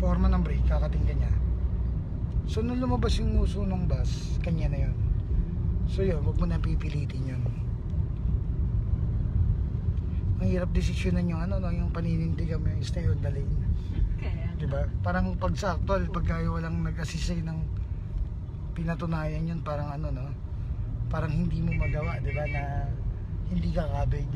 Forma ng brake, kakating ka niya. So nung lumabas yung uso ng bus, kanya na yun. So yun, huwag mo na pipilitin yun. Ang hirap desisyonan yung ano, no, yung paninindigan mo yung stay on the lane. Diba? Parang pag sa actual, pag kayo walang nag-assist sa'yo ng pinatunayan yun, parang ano, no? Parang hindi mo magawa, diba? Na hindi ka kabig.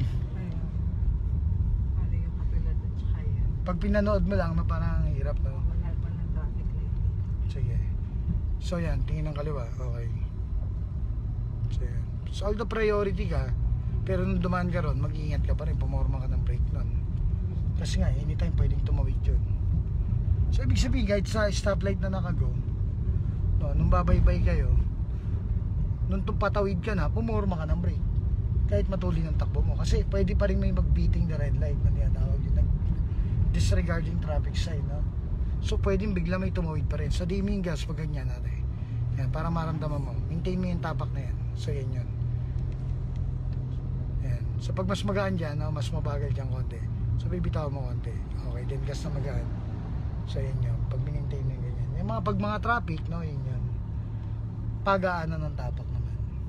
Ano yung kapila doon tsaka yan. Pag pinanood mo lang, no, parang ang hirap, no? Wala pa ng traffic light. Sige. So yan, tingin ng kaliwa. Okay. So yan. So although priority ka, pero nung dumaan ka ron, mag-iingat ka pa rin, pumorma ka ng brake nun. Kasi nga, anytime pwedeng tumawid yun. So ibig sabihin, kahit sa stoplight na nakago, no, nung babaybay kayo, nung patawid ka na, pumorma ka ng brake. Kahit matuloy ng takbo mo. Kasi pwede pa rin may mag-beating the red light na tinatawag yun. Disregarding traffic sign, no? So pwedeng bigla may tumawid pa rin. So di mo yung gas pag ganyan natin. Yan, para maramdaman mo. Maintain mo yung tapak na yan. So yan yun. Yan. So pag mas magaan dyan, no, mas mabagal dyan konti. So bibitaw mo konti. Okay, then gas na magaan. So yan yun. Pag maintain mo yung ganyan. Yung pag mga traffic, no, yun yun. Pagaanan ng tapak naman.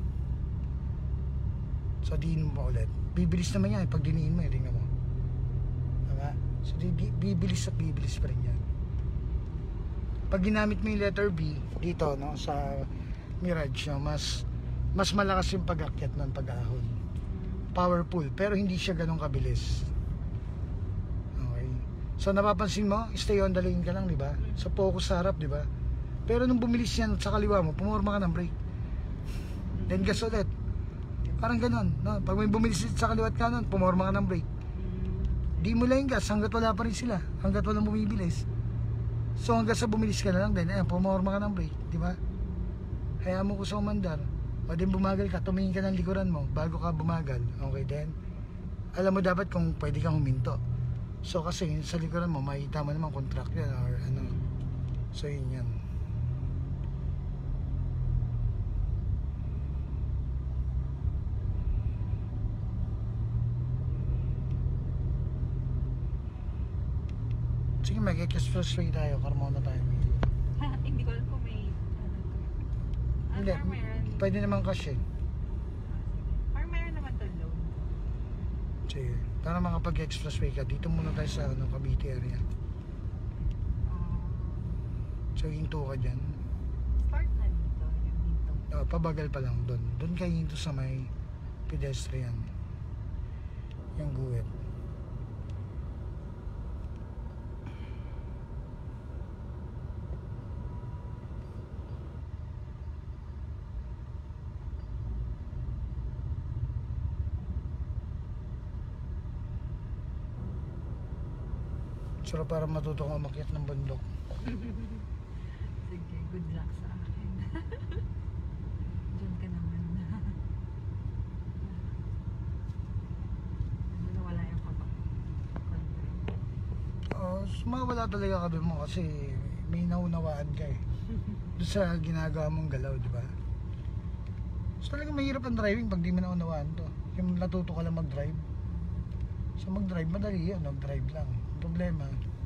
So diin mo ulit. Bibilis naman yan pag diniin mo, tingnan mo. Diba? So bibilis at bibilis pa rin yan. Pag ginamit mo yung letter B dito, no, sa Mirage, no, mas malakas yung pag-akyat ng pag-ahon. Powerful, pero hindi siya ganun kabilis. Okay. So napapansin mo, stay on the lane ka lang, di ba? So focus sa harap, di ba? Pero nung bumilis yan sa kaliwa mo, pumorma ka ng brake. Then gas ulit. Parang ganun, no? Pag may bumilis sa kaliwa at kanan, pumorma ka ng brake. Di mo lang yung gas hanggat wala pa rin sila, hanggat walang bumibilis. So hanggang sa bumilis ka na lang din, ayan, pumorma ka ng brake, di ba? Hayaan mo ko sa umandar. O din bumagal ka, tumingin ka ng likuran mo bago ka bumagal. Okay, then alam mo dapat kung pwede kang huminto. So kasi sa likuran mo, makikita mo naman kung truck yan or ano. So yun yan. Sige, mag-expressway tayo, Carmona tayo. Hindi ko alam kung may Hindi, pwede naman kasi. Or meron naman to loan. Sige, para makapag-expressway ka, dito muna tayo sa ano, Cavite area. So hinto ka dyan. Start na dito, yung dito. Pabagal pa lang doon. Doon kayo hinto sa may pedestrian. Yung guwit. So para matuto kang umakyat ng bundok. Sige, good luck sa akin. Diyan ka naman. Wala yung kabak. Mawala talaga kabi mo kasi may naunawaan ka eh. Doon sa ginagawa mong galaw, di ba? So talagang mahirap ang driving pag di mo naunawaan to. Yung natuto ka lang mag-drive. So mag-drive, madali yun, mag-drive lang. Problema,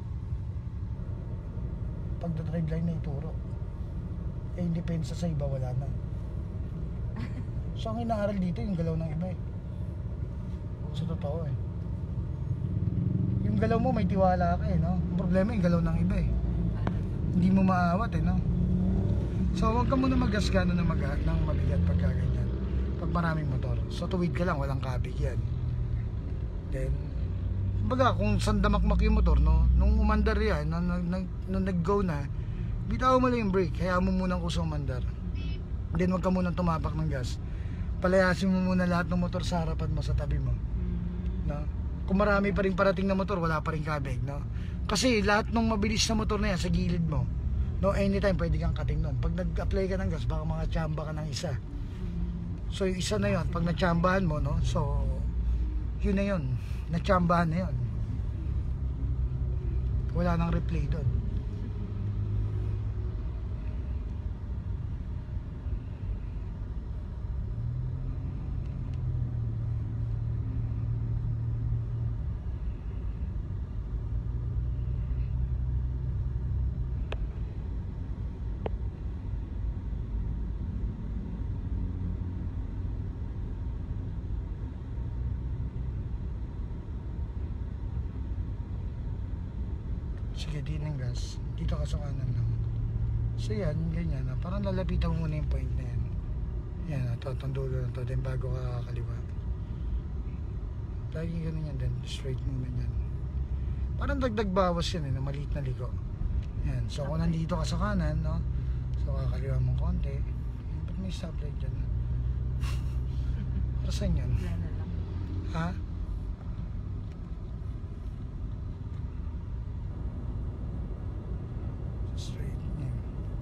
pagdadrive lang na ituro. Eh, depensa sa iba, wala na. So ang inaaral dito, yung galaw ng iba eh. So totoo eh. Yung galaw mo, may tiwala ka eh, no? Ang problema, yung galaw ng iba eh. Hindi mo maawat eh, no? So huwag ka muna magasgano ng mabigat pagka ganyan. Pag maraming motor. So tuwid ka lang, walang kabig yan. Then, baga kung saan damakmak yung motor, no, nung umandar yan, nung nag-go na, bitaw mo lang yung brake, kaya mo munang kusa umandar. Then wag ka munang tumapak ng gas. Palayasin mo muna lahat ng motor sa harapan mo, sa tabi mo, no? Kung marami pa rin parating na motor, wala pa rin kabig, no? Kasi lahat ng mabilis na motor na yan sa gilid mo, no, anytime pwede kang kating nun. Pag nag-apply ka ng gas, baka mga tsamba ka ng isa. So yung isa na yon, pag natsambahan mo, no, so yun na yun, natsambahan na yun, wala nang replay doon. Sige, di ng gas. Dito ka sa kanan lang. So yan, ganyan na. Parang lalapitan mo muna yung point na yan. Yan, itong dulo na to. Then bago ka kaliwa. Lagi ganun yan din. Straight muna yan. Parang dagdag bawas yan na maliit na liko. Yan. So kung nandito ka sa kanan, no? So kakaliwa mong konti. Ba't may stoplight dyan? Para saan yan? Wala na lang. Ha? Straight. Yan.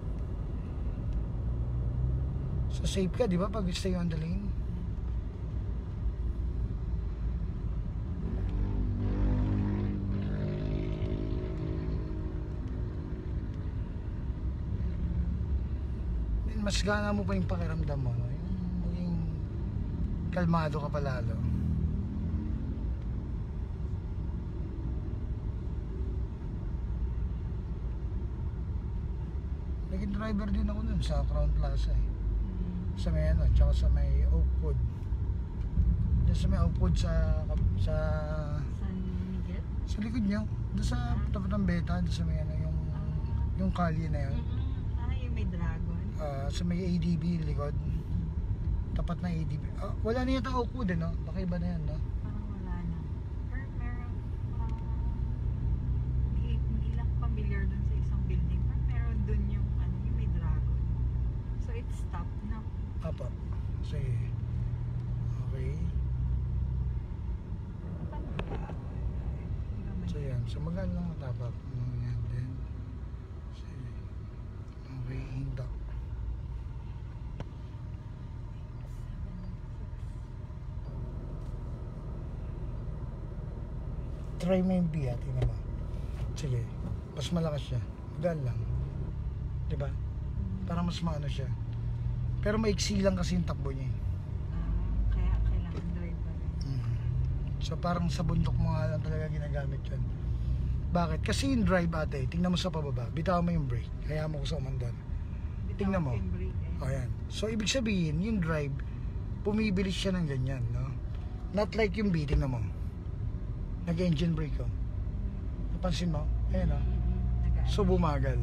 So safe ka, di ba? Pag stay on the lane. Then mas gana mo pa yung pakiramdam mo, no? Yung maging kalmado ka palalo. Naging driver din ako dun sa Crown Plaza eh. Sa may ano, tsaka sa may Oakwood. Diyan sa may Oakwood sa San Miguel? sa likod niyo. Doon sa tapat ng Beta, doon sa may ano, yung kalye na yun. Yung may dragon. Sa may ADB likod. Tapat na ADB. Wala na yata Oakwood eh, no? Baka iba na yan, no? Parang wala na. Pero meron, hindi lang familiar dun sa isang building. Pero meron dun yung, yung may dragon. So it's stopped na. Apa. Sige. Okay. So yan. So magaan lang matapak. Yan din. Sige. Okay. Hinta. Try mo yung B, tingnan mo. Sige. Mas malakas siya. Magaan lang. Diba? Para mas maano siya. Pero maiksi lang kasi yung takbo niya. Kaya kailangan drive pa rin. So parang sa bundok mo nga lang talaga ginagamit yun. Bakit? Kasi yung drive ate, tingnan mo sa pababa, bitaw mo yung brake, kaya mo ko sa umandon. Tingnan mo. O yan. So ibig sabihin, yung drive, pumibilis siya ng ganyan, no? Not like yung B, tingnan mo. Nag-engine brake ko. Napansin mo? Ayan o. So bumagal.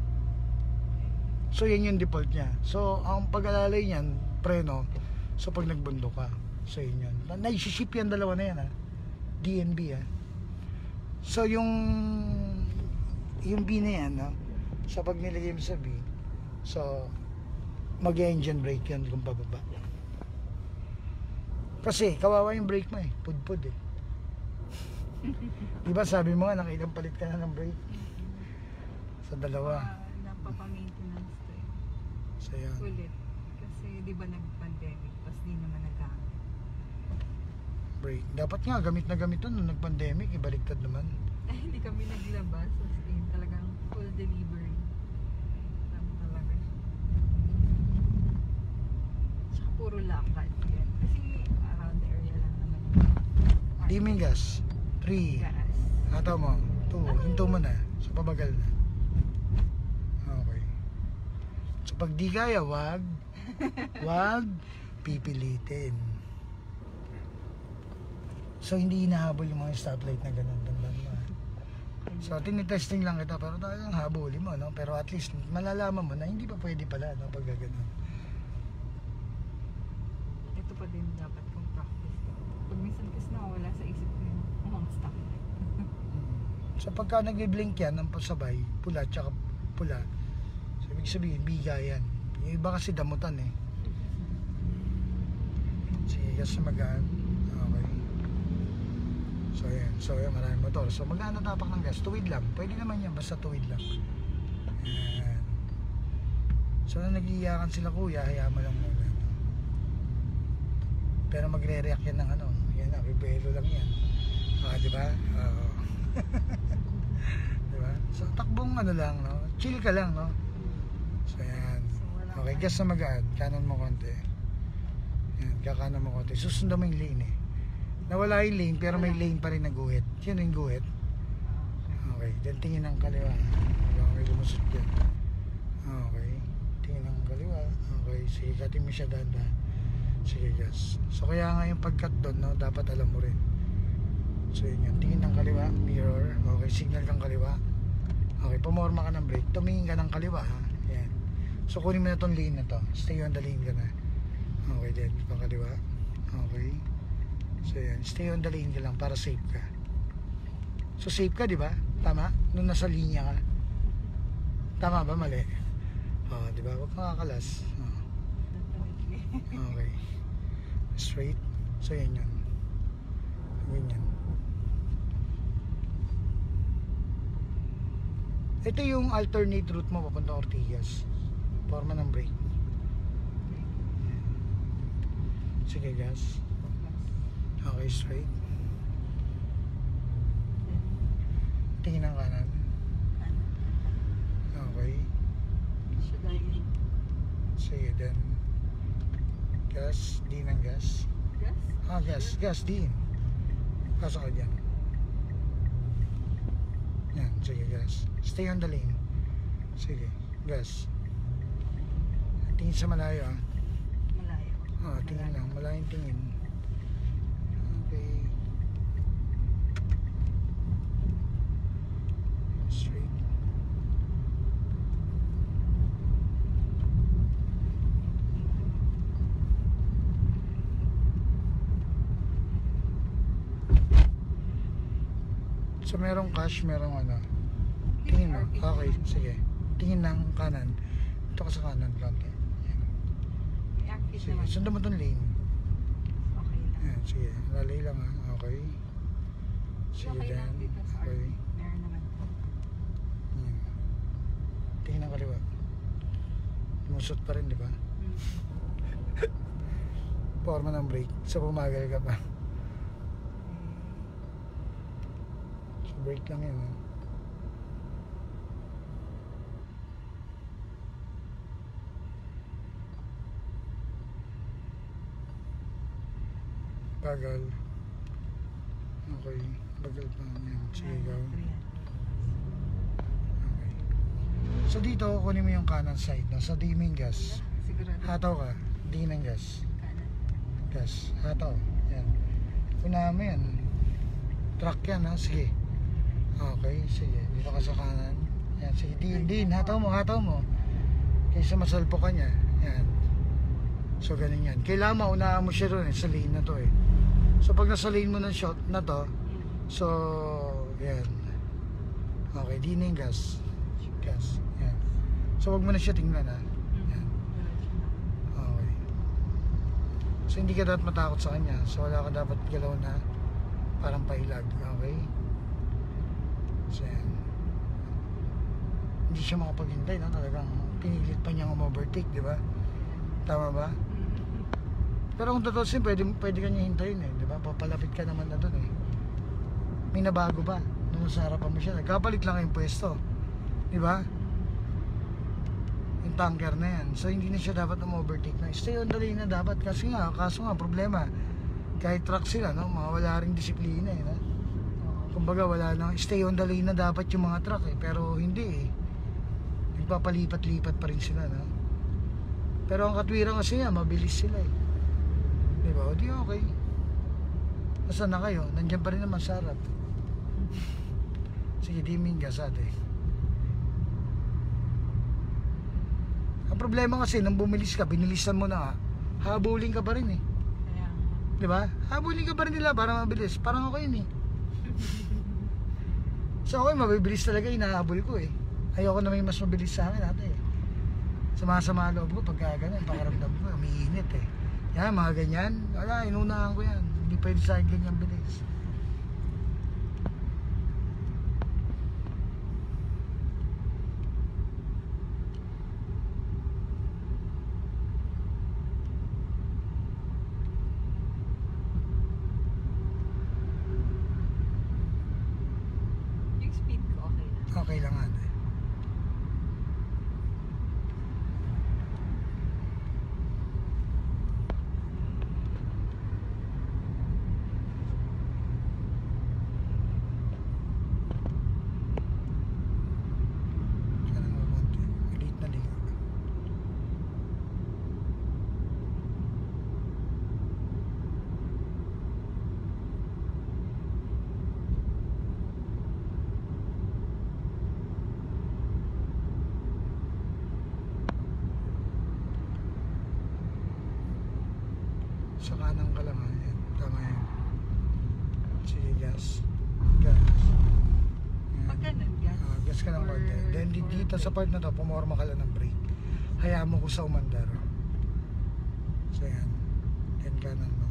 So yan yung default niya. So ang pag-alalay niyan, preno, so pag nagbundok ka. So yun yun. Naisiship yan dalawa na yan ha. DNB ha. So yung B na yan, no? So pag nilagay mo sa B, so mag-engine brake yan kung pababa. Kasi kawawa yung brake mo eh. Pudpud eh. Diba sabi mo nga nakailang palit ka na ng brake? Sa dalawa. Napapa-maintenance to eh. So yan. Ulit. Kasi di ba nag-pandemic, tapos di naman nagamit. Brake. Dapat nga gamit na gamit to nung nag-pandemic, ibaliktad naman. Hindi kami naglabas, as in talagang full delivery. Talaga. Tsaka puro lakad yan. Kasi around the area lang naman. Dimingas. 3. Gas. Hataw mo. 2. Hinto mo na. So pabagal na. Okay. So pag di kaya, wag pipilitin. So hindi hinahabol yung mga stoplight na ganun. So tinitesting lang kita pero talagang habulin mo, no? Pero at least malalaman mo na hindi pa pwede pala, no? Pag ganun. Ito pa din dapat kong practice. Pag minsan kasi nawawala sa isip ko yung mga stoplight. So pagka nag-blink yan ng pasabay, pula tsaka pula, so ibig sabihin biga yan. Yung iba kasi damutan eh. Sige, kasi magaan. Okay. So yan, maraming motor. So magaan na tapak ng gas, tuwid lang. Pwede naman yan, basta tuwid lang. Yan. So na nag-iiyakan sila kuya, hayaan mo lang muna. Pero magre-react yan ng ano, yan, abibelo lang yan. Diba? Oo. Diba? So takbong ano lang, no? Chill ka lang, no? So yan. Okay, gas na magaan. Kanan mo konti. Yan, kakanan mo konti. Susundan mo yung lane eh. Nawala yung lane pero may lane pa rin na guhit. Yun yung guhit. Okay, then tingin ng kaliwa. Okay, lumusot dyan. Okay, tingin ng kaliwa. Okay, sige, katin mo siya dahan-dahan. Sige, gas. So kaya nga yung pag-cut doon, no, dapat alam mo rin. So yun yun, tingin ng kaliwa, mirror. Okay, signal kang kaliwa. Okay, pumorma ka ng brake. Tumingin ka ng kaliwa ha. Yan. So kunin mo na tong lane na to. Stay on the lane ka na. Okay din. Pakaliwa. Okay. So yan. Stay on the lane ka lang para safe ka. So safe ka, di ba? Tama? Nung nasa linya ka. Tama ba? Mali? Oo, di ba? Huwag kang kakalas. Oo. Okay. Straight. So yan yun. Ganyan. Ito yung alternate route mo papunta Ortigas. Forma ng brake. Sige, gas. Okay, straight. Tingin ng kanan. Okay. Should I? Sige, then gas. Di ng gas. Yes? Ah, gas. Gas, din. Pasok ka dyan. Yan, sige, gas. Stay on the lane. Sige, gas. Tingin sa malayo ah. Malayo. Ah, tingin lang. Malayong tingin. Okay. Straight. So merong cash, merong ano. Tingin mo. Okay, sige. Tingin ng kanan. Ito ka sa kanan lang. Yan. May active Sige, naman. sundan mo tong lane. Okay lang. Yan, sige. Lalay lang ha. Okay. Sige, Okay lang then. dito sa Okay. RP. Meron naman po. Yan. Tingin ng kaliwa. Lumusot pa rin, di ba? Forma ng brake. So pumagal ka pa. So brake lang yun. Ha? Bagal. Okay. Bagal pa. Yan. Sige, ikaw. Okay. So dito, kunin mo yung kanan side. No? Sa dimming gas. Sigurado. Hataw ka. Di ng gas. Kanan. Gas. Hataw. Yan. Unahan mo yan. Truck yan ha. Sige. Okay. Sige. Dito ka sa kanan. Yan. Sige. Din. Hataw mo. Hataw mo. Kaysa masalpo ka niya. Yan. So ganun yan. Kailangan maunahan mo siya rin sa lane na to eh. So pag nasa lane mo ng shot na to, so yan. Okay, di na yung gas. Gas. Yan. So wag mo na siya tingnan ha. Yan. Okay. So hindi ka dapat matakot sa kanya. So wala ka dapat galaw na parang pailag. Okay. So yan. Hindi siya makapaghintay no? Talagang pinilit pa niyang overtake, di ba? Tama ba? Pero kung totoo pwede ka niya hintayin eh, di ba? Papalapit ka naman na doon eh. May nabago ba? Nung sa harapan mo siya, nagkapalit lang yung pwesto. Di ba? Yung tanker na yan. So hindi na siya dapat overtake na. Stay on the lane na dapat. Kasi nga, kaso nga, problema. Kahit truck sila, no? Mga wala ring disiplina eh. No? Kumbaga wala na. Stay on the lane na dapat yung mga truck eh. Pero hindi eh. Nagpapalipat-lipat pa rin sila, no? Pero ang katwiran kasi nga, mabilis sila eh. Diba? O di okay. Nasaan na kayo? Nandiyan pa rin naman sa harap. Sige, dimming gas ate. Ang problema kasi, nang bumilis ka, binilisan mo na nga, habulin ka pa rin eh. Kaya, Diba? Habulin ka pa rin nila para mabilis. Parang ako yun eh. So ako mabibilis talaga, inahabol ko eh. Ayoko na may mas mabilis sa akin ate eh. Sama-sama loob ko pagka ganun, pakiramdam ko, umiinit eh. Yan, mga ganyan, wala, inunahan ko yan. Hindi pwede sa akin ganyan bilis. yung speed ko okay lang. Okay lang ate. Sana mamonte. Maliit na liga. kanan ka lang ha. Yan, tama yan. Sige, gas. Gas. Pag ganun, gas. Gas ka ng Or- konti. Then or dito sa part na to, pumorma ka lang ng brake. Hayaan mo ko sa umandar. So yan. Then kanan mo.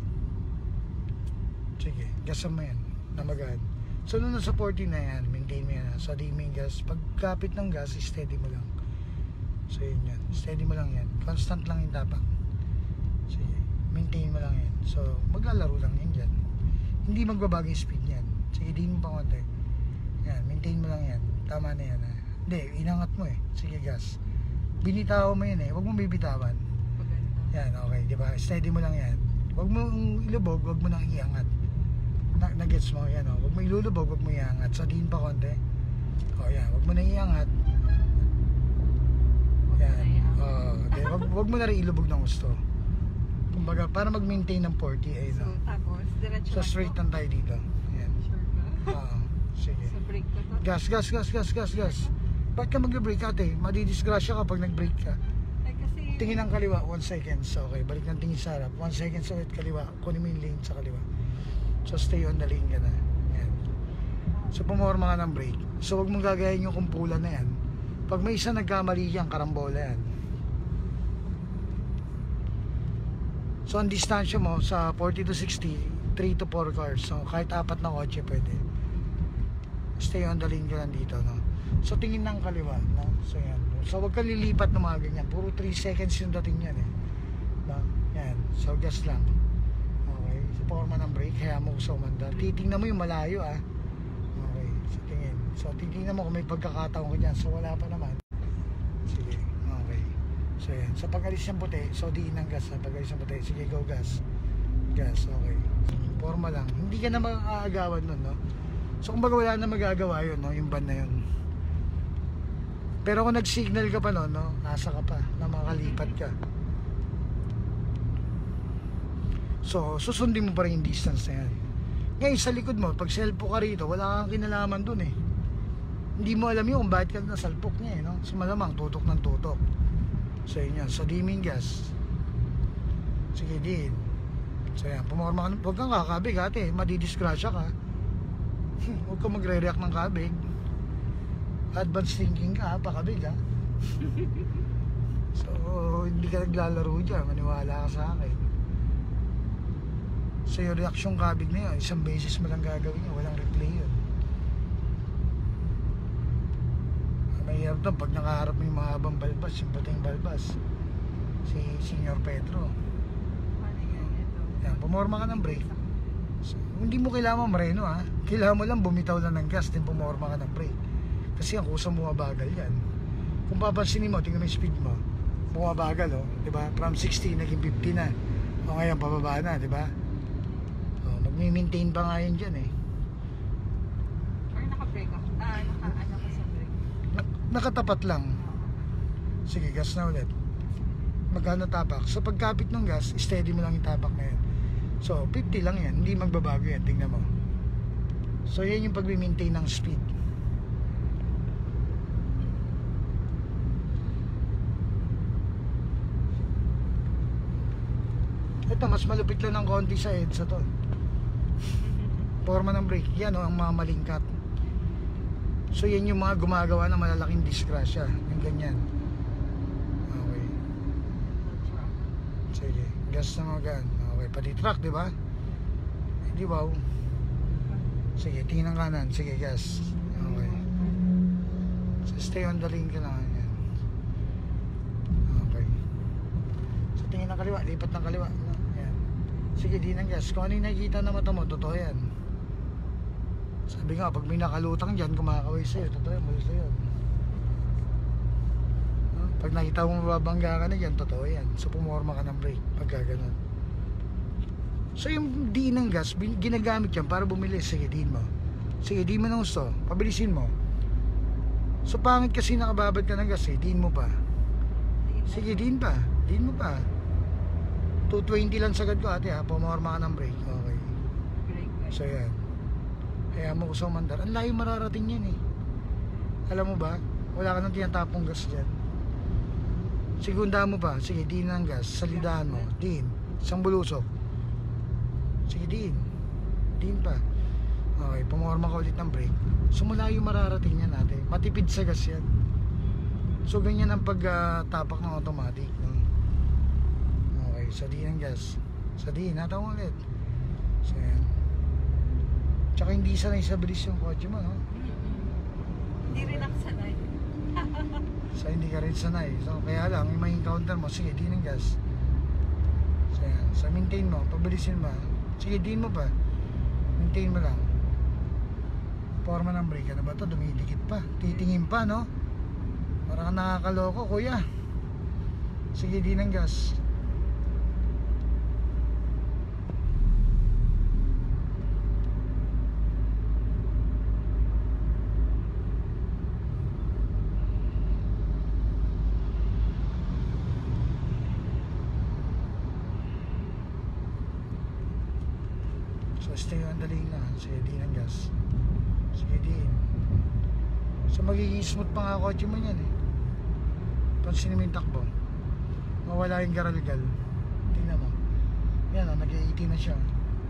Sige, gasan mo yan. Namagaan. So nung nasa 40 na yan, maintain mo yan. So dimming gas. Pag kapit ng gas, steady mo lang. So yun yan. Steady mo lang yan. Constant lang yung tapak. Sige, maintain mo lang yan. So maglalaro lang yan dyan. Hindi magbabago yung speed yan. Sige, din mo pa konti. Yan, maintain mo lang yan. Tama na yan ha. Hindi, inangat mo eh. Sige, gas. Binitawan mo yan eh. Huwag mo bibitawan. Pag ganito. Yan, okay, di ba? Steady mo lang yan. Huwag mo ilubog, huwag mo nang iangat. Nagets mo, yan o. Huwag mo ilulubog, huwag mo iangat. So, din pa konti. O, yan. Huwag mo nang iangat. Yan. Huwag mo na rin ilubog ng gusto. Kumbaga, para mag-maintain ng 40, ayun So, o. tapos, diretso So, straight lang tayo dito. Yan. Sure ka? Oo, sige. So, brake ko to. Gas, gas, gas, gas, gas, gas. Ba't ka mag-brake ate? Madidisgrasya ka pag nag-brake ka. Ay, kasi... Tingin ng kaliwa, 1 second. So, okay, balik ng tingin sa harap. 1 second ulit kaliwa. Kunin mo yung lane sa kaliwa. So, stay on the lane ka na. Yan. So, pumorma ka ng brake. So, huwag mong gagayin yung kumpulan na yan. Pag may isa nagkamali yan, karambola yan. So, ang distansya mo sa 40 to 60, 3 to 4 cars. So, kahit 4 na kotse pwede. Stay on the lane ka lang dito, no? So, tingin ng kaliwa, no? So, yan. So, huwag ka lilipat ng mga ganyan. Puro 3 seconds yung dating yan, eh. No? Yan. So, gas lang. Okay. So, forma ng brake. Kaya mo sa umandar. Titingnan mo yung malayo, ah. Okay. So, tingin. So, titingnan mo kung may pagkakataon ka dyan. So, wala pa naman. Sige. Okay. So, yan. So, pag-alis ng puti, so, diin ng gas. Pag-alis ng puti, sige, go gas. Gas, okay. Forma lang. Hindi ka na maaagawan nun, no? So, kumbaga wala na magagawa yun, no? Yung van na yun. Pero kung nag-signal ka pa noon, no? Asa ka pa na makalipat ka. So, susundin mo pa rin yung distance na yan. Ngayon, sa likod mo, pag selfo ka rito, wala kang kinalaman dun eh. Hindi mo alam yun kung bakit ka nasalpok niya eh, no? So, malamang, tutok ng tutok. So, yun yan. So, dimming gas. Sige, din. So, yan. Pumorma ka. Huwag kang kakabig, ate. Madidisgrasya ka. Huwag kang magre-react ng kabig. Advanced thinking ka, pakabig ha. So, hindi ka naglalaro dyan. Maniwala ka sa akin. So, yung reaction kabig na yun, isang beses mo lang gagawin yun. Walang replay yun. Mahirap doon pag nakaharap mo yung mahabang balbas, yung puting balbas. Si Senior Pedro. Paano yan? Ito. Yan, pumorma ka ng brake. So, hindi mo kailangan mareno ha. Kailangan mo lang bumitaw lang ng gas, din pumorma ka ng brake. Kasi ang kusang bumabagal yan. Kung papansinin mo, tingnan mo yung speed mo. Bumabagal oh, di ba? From 60 naging 50 na. O ngayon pababa na, di ba? O, magmi-maintain pa nga yan dyan eh. Or naka-brake ako. Naka-ano ka sa brake. Nakatapat lang. Sige, gas na ulit. Magkano tapak? So pagkapit ng gas, steady mo lang yung tapak na yan. So 50 lang yan, hindi magbabago yan. Tingnan mo. So yan yung pag-maintain ng speed. Ito, mas malupit lang ng konti sa EDSA to. Forma ng brake. Yan o, ang mga malingkat. So yan yung mga gumagawa ng malalaking disgrasya. Yung ganyan. Okay. Sige, gas na mga gan. Okay, pati truck, di ba? Hindi wow. Sige, tingin ng kanan. Sige, gas. Okay. So stay on the lane ka lang. Yan. Okay. So tingin ng kaliwa, lipat ng kaliwa. Yan. Sige, di ng gas. Kung ano yung nakikita na mata mo, totoo yan. Sabi nga, pag may nakalutang dyan, kumakaway sa'yo. Totoo yan, muli sa'yo. Pag nakita mo mababangga ka na dyan, totoo yan. So pumorma ka ng brake pag gaganon. So yung diin ng gas, ginagamit yan para bumilis. Sige, diin mo. Sige, diin mo ng gusto. Pabilisin mo. So pangit kasi nakababad ka ng gas eh. Diin mo pa. Sige, diin pa. Diin mo pa. 220 lang sagad ko ate ha. Pumorma ka ng brake. Okay. So yan. Kaya mo ko sa umandar. Ang layo mararating yan eh. Alam mo ba? Wala ka nang tinatapong gas dyan. Sigunda mo pa. Sige, diin ng gas. Salidahan mo. Diin. Isang bulusok. Sige, diin pa. Okay, pumorma ka ulit ng brake. So malayo mararating yan natin. Matipid sa gas yan. So ganyan ang pagtapak ng automatic, no? Okay, sa D ng gas. Sa D, nataw mo ulit. So yan. Tsaka hindi sanay sa bilis yung kotse mo, no? Hindi rin ako sanay. So hindi ka rin sanay. So kaya lang, yung may encounter mo, sige, D ng gas. So yan. So maintain mo, pabilisin mo. Sige, D mo pa. Maintain mo lang. Forma ng brake, ano ba ito? Dumidikit pa. Titingin pa, no? Parang nakakaloko, kuya. Sige, D ng gas. So stay on the lane na. Sige, D ng gas. Sige, D. So magiging smooth pa nga kotse mo yan eh. Pansinin mo yung takbo. Mawala yung garalgal. Tingnan mo. Yan o, nag-80 na siya.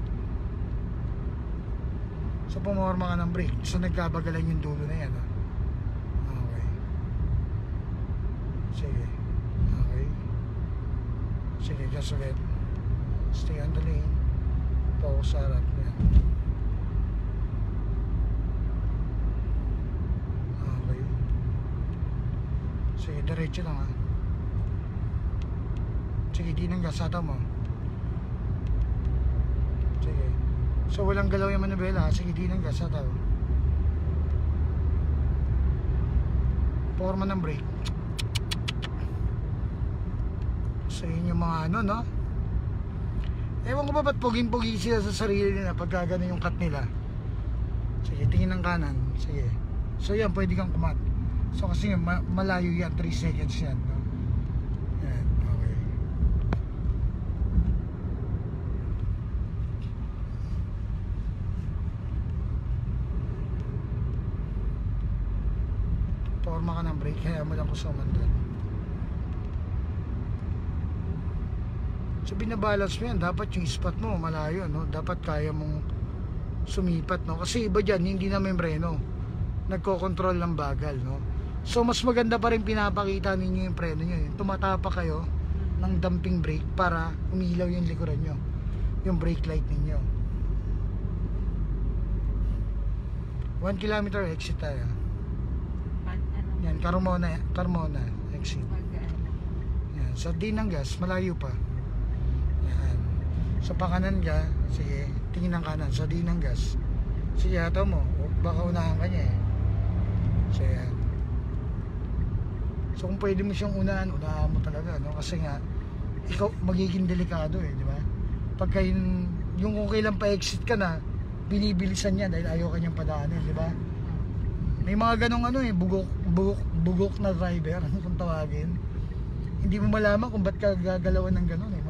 So pumorma ka ng brake. So nagkabagalan yung dulo na yan o. Okay. Sige. Okay. Sige, gas ulit. Stay on the lane. Focus sa harap. Yan. Okay. Sige, diretso lang ha. Sige, di nang gasata mo. Sige. So walang galaw yung manubela ha. Sige, di nang gasata mo. Forma ng brake. So yun yung mga ano, no? Ewan ko ba ba't puging-pugi sila sa sarili nila pagka ganun yung cut nila. Sige, tingin ng kanan. Sige. So yan, pwede kang kumat. So kasi malayo yan, 3 seconds yan, no? Yan, okay. Forma ka ng brake, kaya mo lang kusuman doon. So binabalance mo yan, dapat yung spot mo malayo, no? Dapat kaya mong sumipat, no? Kasi iba dyan, hindi na membreno, nagko-control ng bagal, no? So mas maganda pa rin pinapakita ninyo yung preno nyo, tumatapak kayo ng dumping brake para umilaw yung likuran nyo, yung brake light ninyo. 1 kilometer exit tayo. Yan, Carmona exit. Yan, so di ng gas, malayo pa. Yan. So pakanan ka, sige, tingin ng kanan, so di ng gas. Sige, hato mo, baka unahan ka niya eh. So yan. So kung pwede mo siyang unahan mo talaga, no? Kasi nga, ikaw magiging delikado eh, di ba? Pagka yung kung kailan pa-exit ka na, binibilisan niya dahil ayaw kanyang padaanin, di ba? May mga ganong ano eh, bugok na driver, ano kung tawagin. Hindi mo malaman kung ba't ka gagalawan ng ganon eh, no?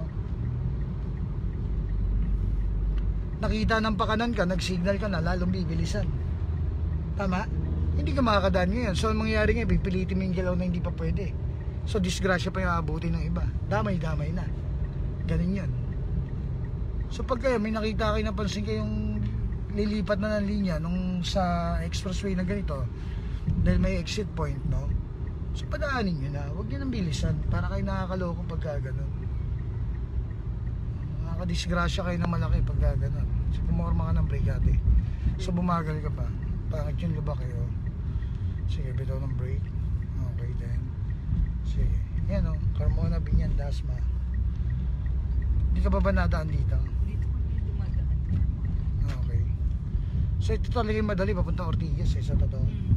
Nakita ng pakanan ka, nag-signal ka na, lalong bibilisan. Tama? Hindi ka makakadaan ngayon. So, ang mangyayari ngayon, pipilitin mo yung galaw na hindi pa pwede. So, disgrasya pa yung aabutin ng iba. Damay-damay na. Ganun yun. So, pag kayo, may nakita kayo, napansin kayong lilipat na ng linya nung sa expressway na ganito, dahil may exit point, no? So, padaanin nyo na. Huwag nyo nang bilisan. Para kayo nakakaloko pagka ganun. Nakakadisgrasya kayo na malaki pagka ganun. So, pumorma ka ng brake ate. So, bumagal ka pa. Pangit yung luba kayo. Sige, bitaw ng brake. Okay, then. Sige. Yan o. Carmona, Binyan, Dasma. Hindi ka ba nadaan dito? Dito kami dumadaan. Okay. So, ito talaga yung madali. Papunta Ortigas eh, sa totoo.